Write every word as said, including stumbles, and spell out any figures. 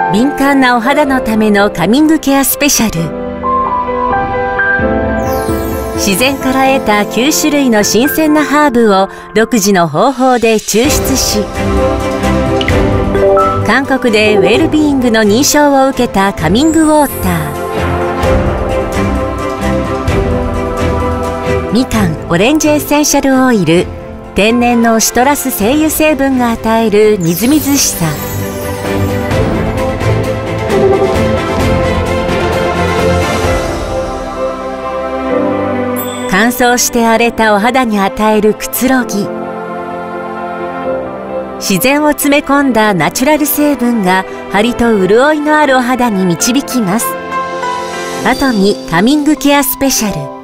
敏感なお肌のためのカミングケアスペシャル。自然から得たきゅうしゅるいの新鮮なハーブを独自の方法で抽出し、韓国でウェルビーイングの認証を受けたカミングウォーター。みかんオレンジエッセンシャルオイル、天然のシトラス精油成分が与えるみずみずしさ。乾燥して荒れたお肌に与えるくつろぎ。自然を詰め込んだナチュラル成分が張りと潤いのあるお肌に導きます。アトミカミングケアスペシャル。